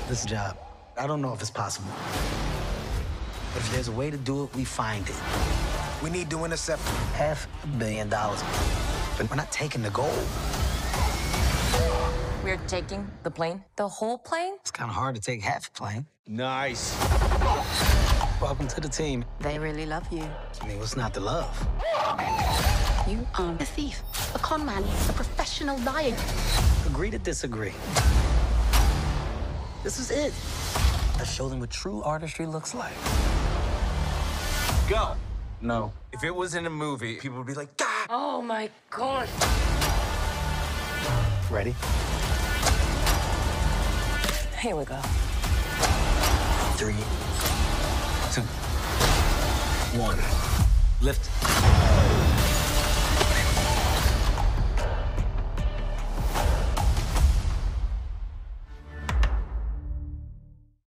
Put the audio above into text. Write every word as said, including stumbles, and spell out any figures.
this job. I don't know if it's possible. But if there's a way to do it, we find it. We need to intercept half a billion dollars. But we're not taking the gold. We're taking the plane? The whole plane? It's kind of hard to take half a plane. Nice. Welcome to the team. They really love you. I mean, what's not to love? You are a thief, a con man, a professional liar. Agree to disagree. This is it. I show them what true artistry looks like. Go. No. If it was in a movie, people would be like, ah! Oh my God. Ready? Here we go. Three, two, one. Lift.